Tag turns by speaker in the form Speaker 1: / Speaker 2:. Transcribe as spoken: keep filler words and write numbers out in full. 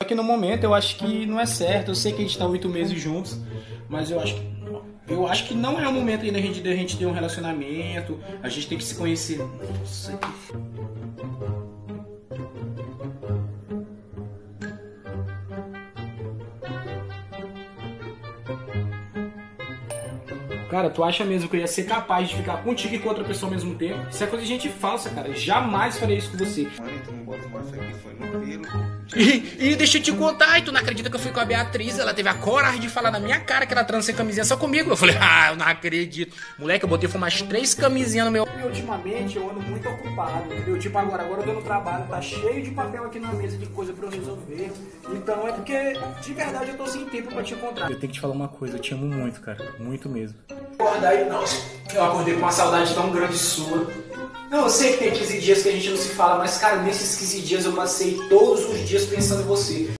Speaker 1: que no momento eu acho que não é certo. Eu sei que a gente tá oito meses juntos, mas eu acho que eu acho que não é o momento ainda da gente, da gente ter um relacionamento. A gente tem que se conhecer. Nossa, que... Cara, tu acha mesmo que eu ia ser capaz de ficar contigo e com outra pessoa ao mesmo tempo? Isso é coisa de gente falsa, cara. Jamais farei isso com você.
Speaker 2: Mano, tu não bota uma fé que foi no pelo.
Speaker 1: E, e deixa eu te contar, e tu não acredita que eu fui com a Beatriz? Ela teve a coragem de falar na minha cara que ela transa sem camisinha só comigo. Eu falei, ah, eu não acredito. Moleque, eu botei umas três camisinhas no meu... E ultimamente eu ando muito ocupado, entendeu? Tipo agora, agora eu tô no trabalho, tá cheio de papel aqui na mesa de coisa pra eu resolver. Então é porque, de verdade, eu tô sem tempo pra te encontrar. Eu tenho que te falar uma coisa, eu te amo muito, cara. Muito mesmo. Acordar aí, nossa, eu acordei com uma saudade tão grande sua. Não, eu sei que tem quinze dias que a gente não se fala, mas cara, nesses quinze dias eu passei todos os dias pensando em você.